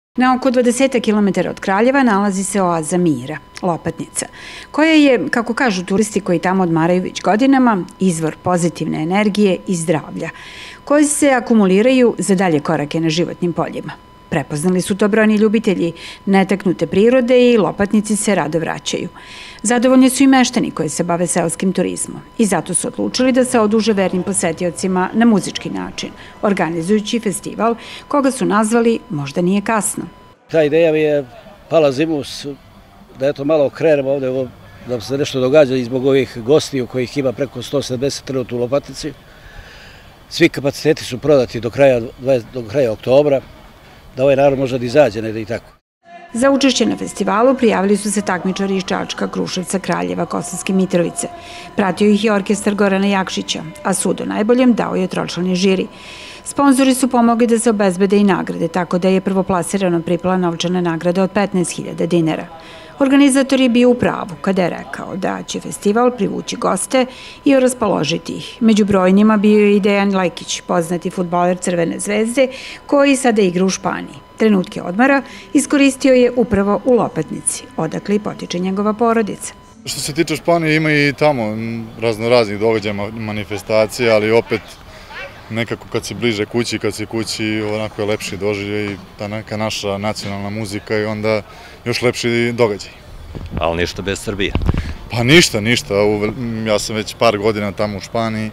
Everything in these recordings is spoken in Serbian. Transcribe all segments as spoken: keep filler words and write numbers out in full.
Na oko dvadeset kilometara od Kraljeva nalazi se oaza mira, Lopatnica, koja je, kako kažu turisti koji tamo odmaraju već godinama, izvor pozitivne energije i zdravlja, koji se akumuliraju za dalje korake na životnim poljima. Prepoznali su to brojni ljubitelji netaknute prirode i Lopatnici se rado vraćaju. Zadovoljni su i meštani koji se bave seoskim turizmom i zato su odlučili da se oduže vernim posetiocima na muzički način, organizujući festival koga su nazvali Možda nije kasno. Ta ideja mi je pala zimus da eto malo krenemo ovde, da se nešto događa i zbog ovih gostiju kojih ima preko sto sedamdeset trenutno u Lopatnici. Svi kapaciteti su prodati do kraja, do kraja oktobra, da ovaj narod može da izađe, ne da i tako. Za učešće na festivalu prijavili su se takmičari iz Čačka, Kruševca, Kraljeva, Kosovske Mitrovice. Pratio ih je orkestar Gorana Jakšića, a sud o najboljem dao je tročlani žiri. Sponzori su pomogli da se obezbede i nagrade, tako da je prvoplasirano pripala novčana nagrada od petnaest hiljada dinara. Organizator je bio u pravu kada je rekao da će festival privući goste i raspoložiti ih. Među brojnjima bio je i Dejan Lajkić, poznati fudbaler Crvene zvezde, koji sada igra u Španiji. Trenutke odmora iskoristio je upravo u Lopatnici, odakle i potiče njegova porodica. Što se tiče Španije, ima i tamo razno raznih događaja, manifestacija, ali opet nekako kad si bliže kući, kad si kući, onako je lepši doživljaj i ta neka naša nacionalna muzika i onda još lepši događaj. Ali ništa bez Srbije? Pa ništa, ništa. Ja sam već par godina tamo u Španiji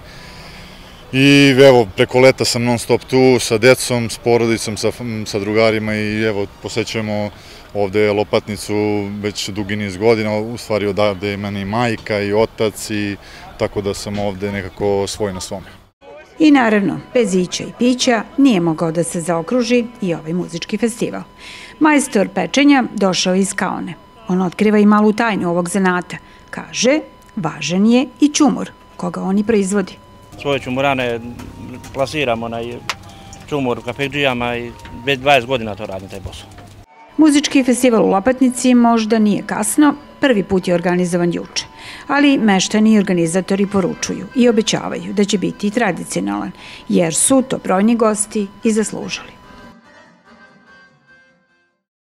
i evo, preko leta sam non stop tu sa decom, s porodicom, sa, sa drugarima i evo, posećujemo ovde Lopatnicu već dugi niz godina, u stvari odavde je meni majka i otac i tako da sam ovde nekako svoj na svome. I naravno, bez ića i pića nije mogao da se zaokruži i ovaj muzički festival. Majstor pečenja došao iz Kaone. On otkriva i malu tajnu ovog zanata. Kaže, važan je i čumur, koga oni proizvodi. Svoje čumurane plasiramo na čumur u kapekđijama i već dvadeset godina to radim taj posao. Muzički festival u Lopatnici možda nije kasno, prvi put je organizovan juče, ali meštani i organizatori poručuju i obećavaju da će biti tradicionalan, jer su to brojni gosti i zaslužili.